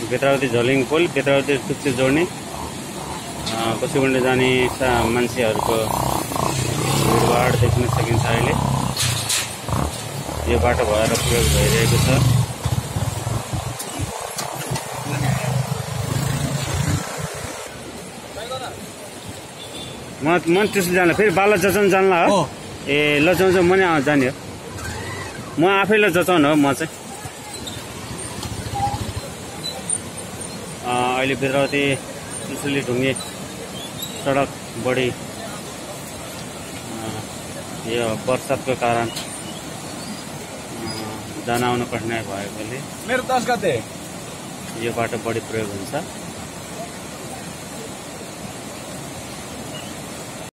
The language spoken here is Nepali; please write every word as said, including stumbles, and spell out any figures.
बेत्रावती झोलिङ पुल बेत्रावती टुप्चे जोड्ने पछिबन्ड जाने मान्छेहरूको भिडभाड देख्न सकिन्छ। अहिले यो बाटो भएर प्रयोग भइरहेको छ। म म त्यसो जान्ला फेरि बाला जचाउन जान्ला हो। ए लजाउँछ म नै जाने हो, म आफैलाई जचाउनु हो। म चाहिँ अहिले बेत्रावती त्यसैले ढुङ्गे सडक बढी यो बर्सातको कारण जान आउन कठिनाइ भएकोले मेरो दस गते यो बाटो बढी प्रयोग हुन्छ।